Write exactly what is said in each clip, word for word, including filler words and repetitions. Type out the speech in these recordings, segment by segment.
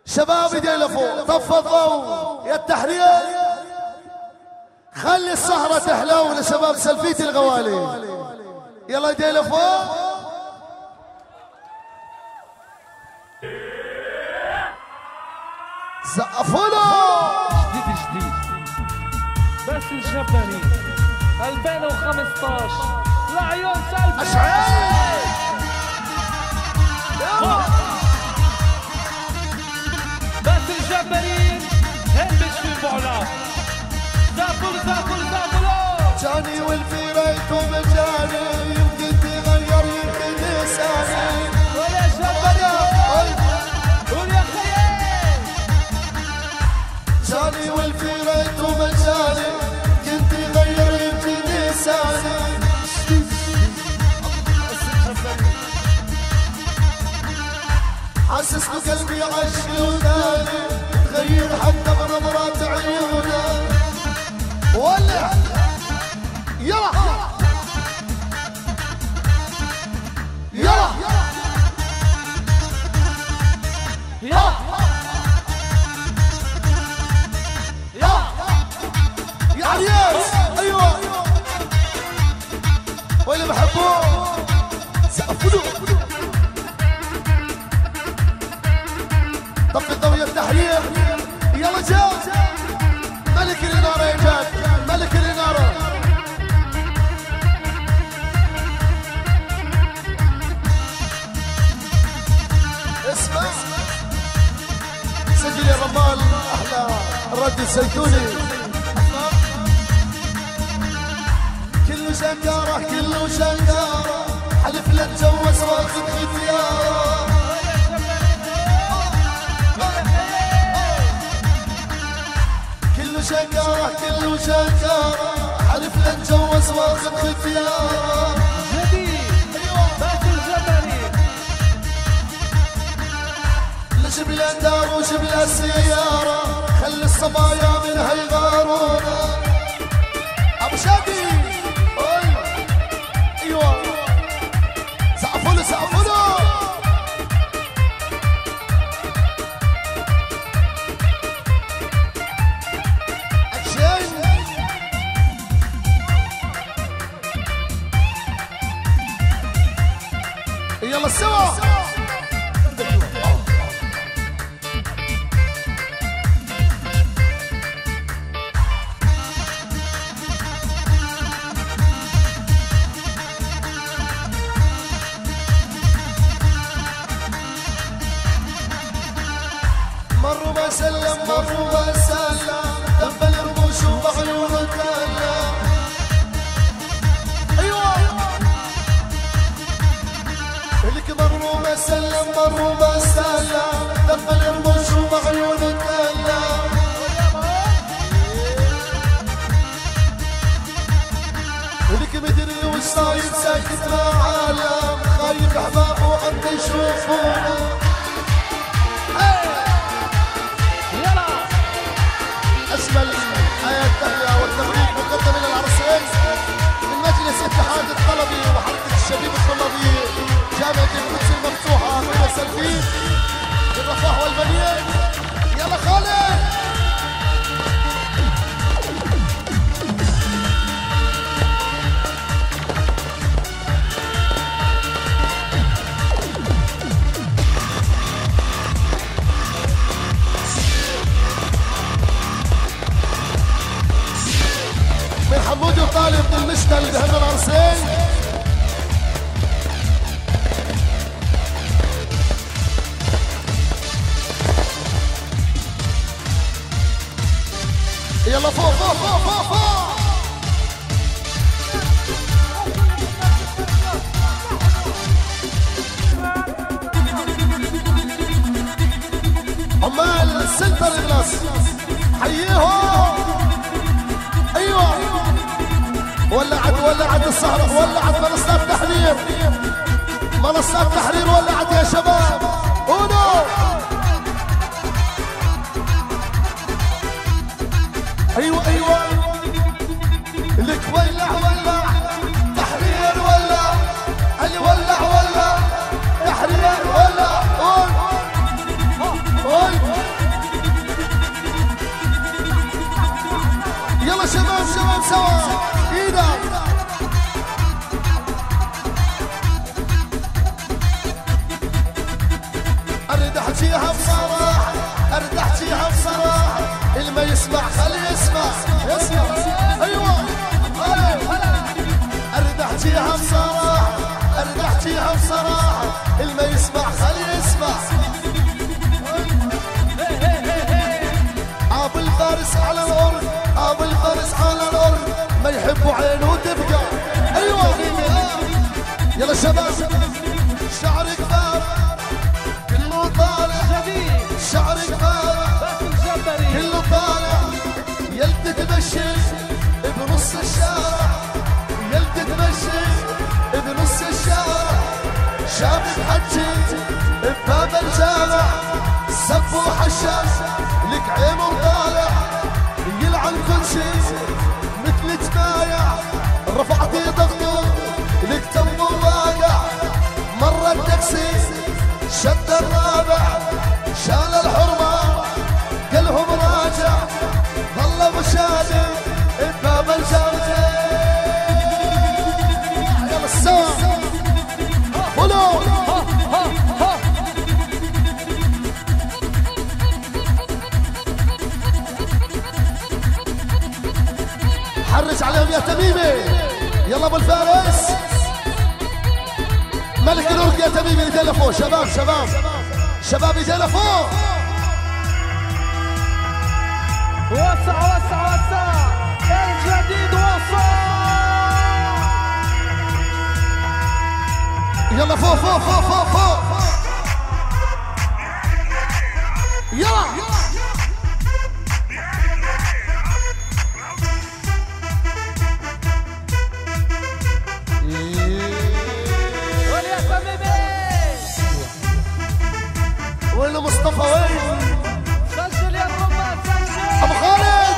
شباب ايدي لفوق، طفوا الضوء يا التحرير، خلي السهرة تحلو لشباب سلفيتي الغوالي. يلا ايدي لفوق. سقفوا له. جديد جديد بس الجبري ألفين وخمسطعش لعيون سلفي. اشعل بس الجبري هلبش في البعلات. زابول زابول زابولو جاني والفيريت ومجاني، يمكن تغير يمكن لساني. ولا جبري قول يا خيال. جاني والفيريت ومجاني، يمكن تغير يمكن لساني. حاسس بقلبي عشق وداني، تغير حتى بنظرات عيونه. ولع يلا يلا يلا يلا يا عريس. ايوه واللي بحبوه سقفوا له. طفي الضوء التحرير. يلا جاء ملك الإنارة يا جاد، ملك الإنارة. اسمع سجل يا رمال أحلى الرد الزيتوني. كله شنقارة كله شنقارة، حلف لا تجوز واخذ ختيارة. كله شنقارة كله شنقارة، حلف لا نتجوز واخذ ختيارة. جديد بس الجبري لجبل دار وجبل سيارة، خلي الصبايا منها يغارونا. ابو شادي ايوه سقفوا له سقفوا له. يلا سوا مروا ما سلم مروا ما سلم، دبل رموش وبعيون الدلة. ايوه لك مروا ما سلم مروا ما سلم، دبل رموش وبعيون الدلة. لك مدري وش صاير ساكت مع عالم، خايف احبابه وعم يشوفونا. أجمل حياة التحية والتبريك مقدم إلى العرسين من مجلس اتحاد الطلبي وحركة الشبيب الطلابي جامعة القدس المفتوحة في سلفي بالرفاه والبنين. يلا خالد من حمودي وطالب من المشتل بهن العرسين. يلا فوق فوق فوق فوق فوق. عمال سنتر إغلاس حييهم. ايوه ولعت ولعت السهرة، ولعت منصات تحرير، منصات تحرير ولعت يا شباب. اونو ايوه ايوه لك ولع ولع تحرير ولع، اللي ولع ولع تحرير ولع. قول قول احكيها بصراحة ارد احكيها بصراحة اللي ما يسمع خليه يسمع يسمع ايوه ارد احكيها بصراحة ارد احكيها بصراحة اللي ما يسمع خليه يسمع ابو الفارس على الارض ابو الفارس على الارض ما يحبوا عينه تبقى ايوه يلا شباب شعر كبار كله طالع شعر كبار كله طالع يلد تمشي بنص الشارع يلد تمشي بنص الشارع شاب تحجي بباب الجامع سب وحشاش لك عينه طالع يلعن كل شيء مثل جمايع رفعتي ضغطه لك تم واقع مرة التاكسي شد الرابع شال الحرمة قلهم راجع ظل مشادي بباب الجامع يلا السلام قولوا حرج عليهم يا تميمي يلا ابو الفارس ملك الأرض يا تميمي ايدينا فوق شباب شباب شباب ايدينا فوق وسع وسع وسع الجديد وصل يلا فوق فوق فوق فوق فوق يلا وين مصطفى وين؟ سجل يا الرباط سجل ابو خالد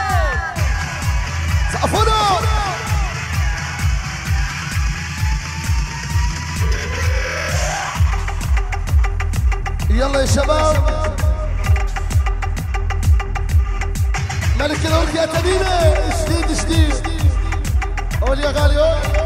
سقفونا يلا يا شباب ملك الأرض يا تميمة جديد جديد قول يا غالي قول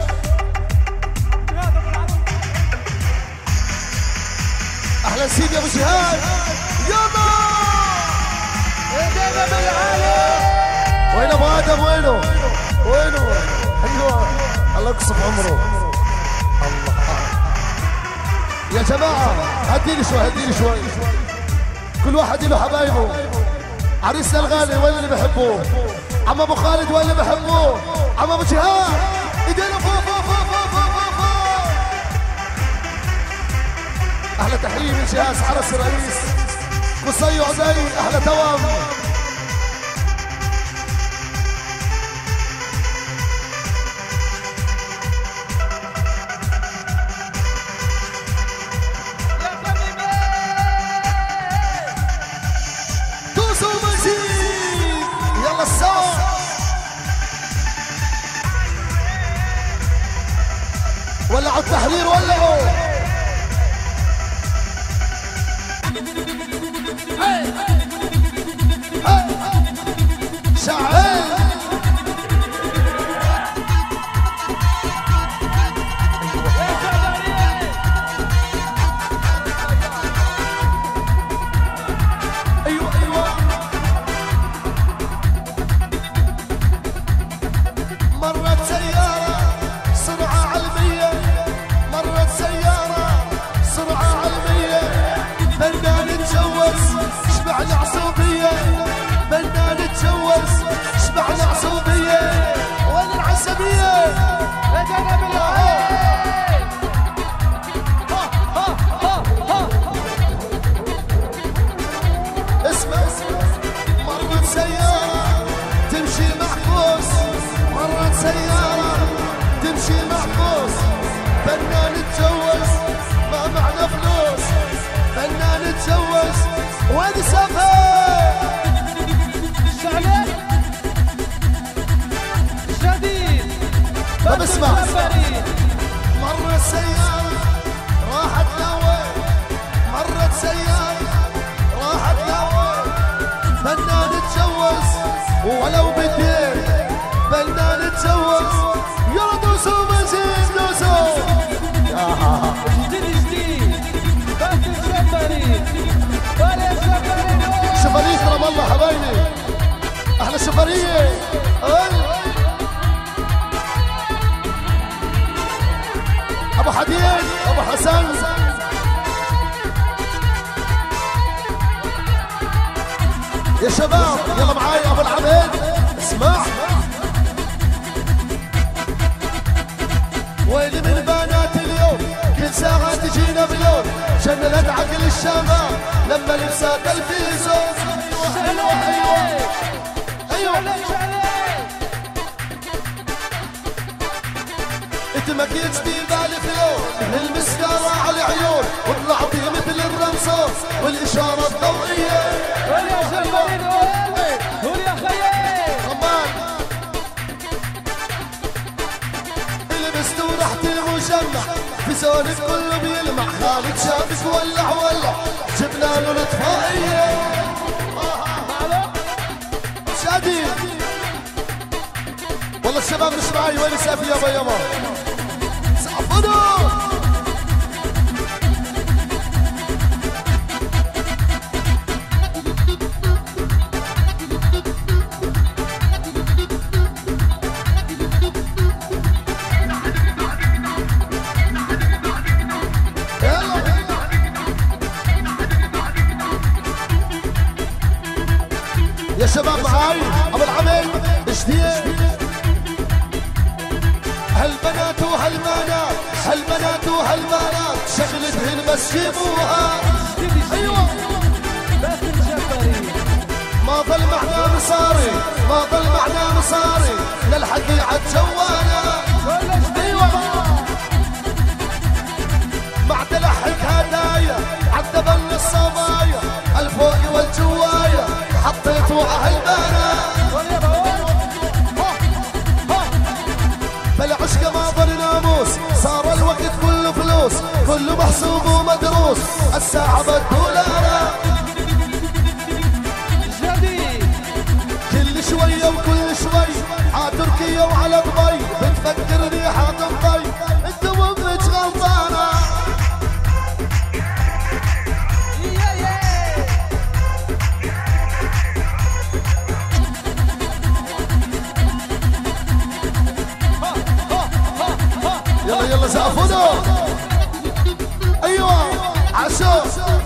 اهلا سيدي يا ابو جهاد يلا ايدينا بالعالي وين ابو ادم وينه وينه ايوه الله يقصف عمره الله يا جماعه هديني شوي هديني شوي كل واحد له حبايبه عريسنا الغالي وين اللي بحبوه عم ابو خالد وين اللي بحبوه عم ابو جهاد ايدينا فوق فوق فوق فوق فوق فوق احلى تحيه من جهاز حرس الرئيس قصي وعزي احلى توام دوسوا مزيد يلا السوا ولعوا التحرير ولعوا شعل ايوه ايوه مرت سيارة سرعة علمية مرت سيارة سرعة علمية فنان اتجوز شبعنا عصوبية فنان اتجوز شبعنا عصوبية وين العصبية ايدينا بالعالي اسمع مرت سيارة تمشي معكوس مرت سيارة تمشي معكوس فنان اتجوز ما معنا فلوس فنان اتجوز وين سافر شعلان جديد طب اسمع جبري مرت سيارة راحت لوين مرت سيارة راحت لوين فنان اتجوز ولو بالدين فنان اتجوز يلا دوسوا مزيد دوسوا جديد جديد باسل جبري السفرية ابو حديد ابو حسن يا شباب يلا معاي ابو العبيد اسمع ويلي من بنات اليوم كل ساعة تجينا بلون شملت عقل الشباب لما لبسات الفيزون ايوه ايوه ايوه انت ما كنتش في بالي فلون المسكرة على العيون وطلعتي مثل الرمصوص والاشارة الضوئية قول يا شباب قول يا خيال كمان لبست ورحتي مجمع في زونك كله بيلمع خالد شافك ولع ولع جبنا له الاطفائية شادي والله الشباب مش معي وين سافي يابا يابا صعبنا يا شباب معاي ابو العميد جديد هالبنات وهالبنات هالبنات وهالبنات شغلتهن بس جيبوها ايوه باسل جباري ما ضل معنا مصاري ما ضل معنا مصاري للحقي عالجوانا ايوه مع تلحق هدايا عالدبل الصبايا الفوق والجوايا حطيتوا عالبنات بالعشق ما ضل ناموس صار الوقت كله فلوس كله محسوب ومدروس الساعة بالدولار جديد كل شوية وكل شوي ع تركيا وعلى دبي بتفكرني حاطم انت وامك غلطانة يلا يلا زعفونا ايوه عشو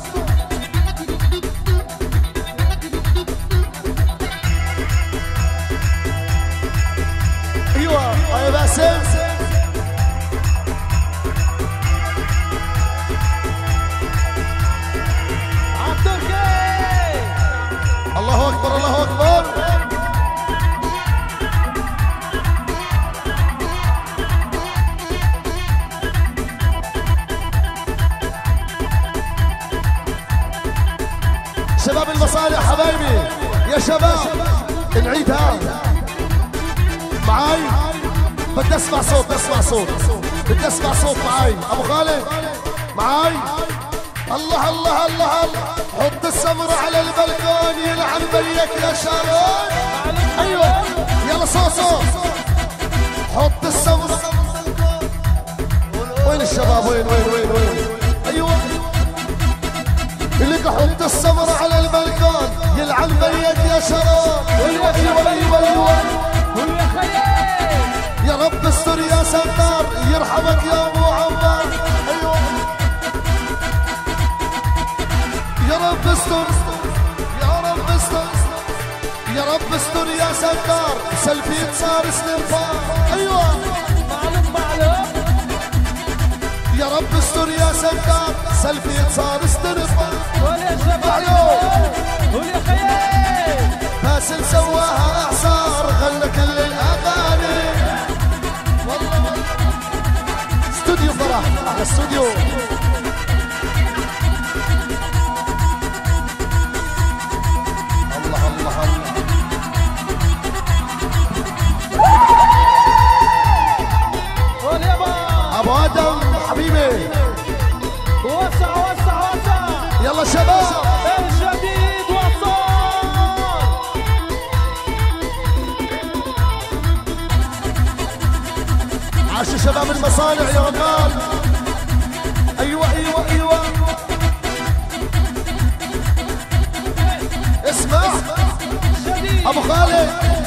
ايوه يا باسم عبد الكريم الله اكبر الله اكبر شباب المصالح حبايبي يا شباب نعيدها معاي بدي اسمع صوت بدي اسمع صوت بدي اسمع صوت معاي ابو خالد معاي الله الله الله الله حط السمرة على البلكون يلعن بيك يا شارون ايوه يلا صوت صوت حط السمرة وين الشباب وين وين وين وين ايوه اللي حط السمرة على البلكون يلعن بيك يا شراب ايوه ايوه ايوه ايوه قول يا خيال يا رب استر يا ستار يرحمك يا ابو عمار ايوه يا رب استر يا رب استر يا رب استر يا ستار سلفيت صار سنفار ايوه معلوم معلوم يا رب استر يا ستار سلفيت صار استنفار قول يا شباب قول يا خيال باسل سواها اعصار غنى كل الاغاني والله استوديو فرح على استوديو الله الله الله قول يا با ابو ادم حبيبي وسع وسع وسع يلا شباب الجديد وصل عاش شباب المصانع يا رجال ايوه ايوه ايوه اسمع جديد ابو خالد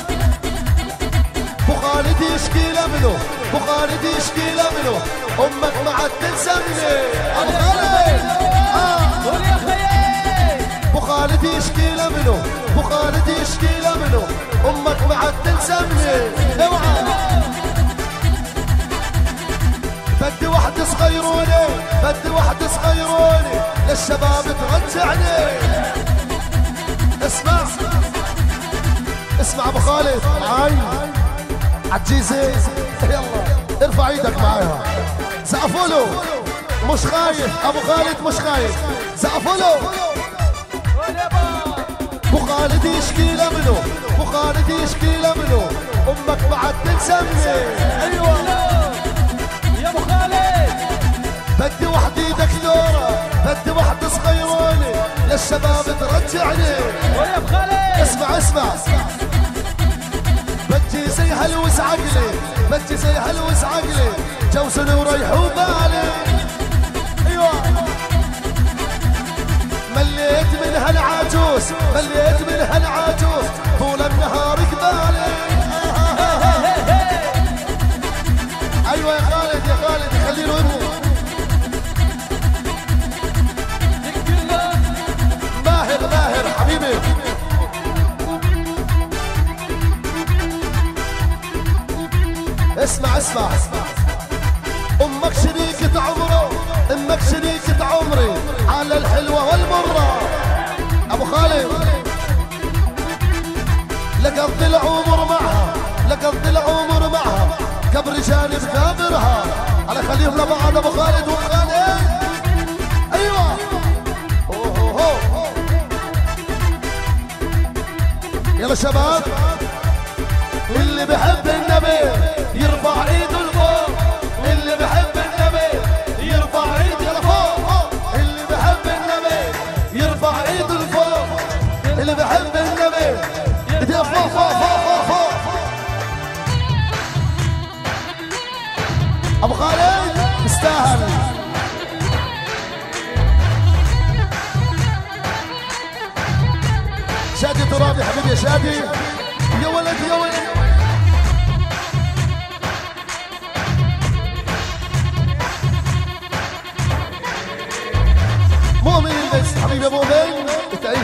منه ابو خالد يشكي له منه امك ما عاد تلزمني ابو خالد قول يا خيي ابو خالد يشكي له منه ابو خالد يشكي له منه امك ما عاد تلزمني اوعى بدي واحد صغيروني بدي واحد صغيروني للشباب ترجعني اسمع اسمع ابو خالد معاي عالجيزة يلا ارفع ايدك معايا سقفوا له مش خايف ابو خالد مش خايف سقفوا له ابو خالد يشكي له منه ابو خالد يشكي له منه امك ما عاد تلزمني ايوه يا ابو خالد بدي واحد دكتورة بدي واحد صغيروني للشباب ترجعني ويا ابو خالد اسمع اسمع بدي زي هلوس عقلي بدي زي هلوس عقلي جوزني وريحوا بالي ايوه مليت من هالعجوز مليت من هالعجوز طول النهار قبالي ايوه يا خالد يا خالد خلي له ابوه ماهر ماهر حبيبي اسمع اسمع امك شريكة عمره امك شريكة عمري على الحلوة والمرة ابو خالد لقضي العمر معها لقضي العمر معها كبر جانب كابرها على خليهم لبعض ابو خالد وخالد ايوه أوه أوه أوه. يلا شباب اللي بحب النبي يرفع ايده لفوق اللي بحب النبي يرفع ايده لفوق اللي بحب النبي يرفع ايده لفوق اللي بحب النبي ايده فوق فوق فوق فوق ابو خالد تستاهل شادي ترابي حبيبي يا شادي يا ولد يا ولد مؤمن البس حبيبي مؤمن تعيش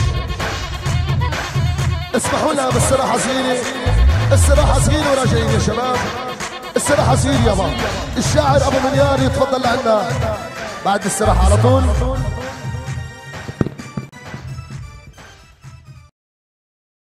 اسمحوا لنا بالصراحة صغيرة الصراحة صغيرة وراجعين يا شباب الصراحة صغيرة يابا الشاعر ابو منيار يتفضل لعنا بعد الصراحة على طول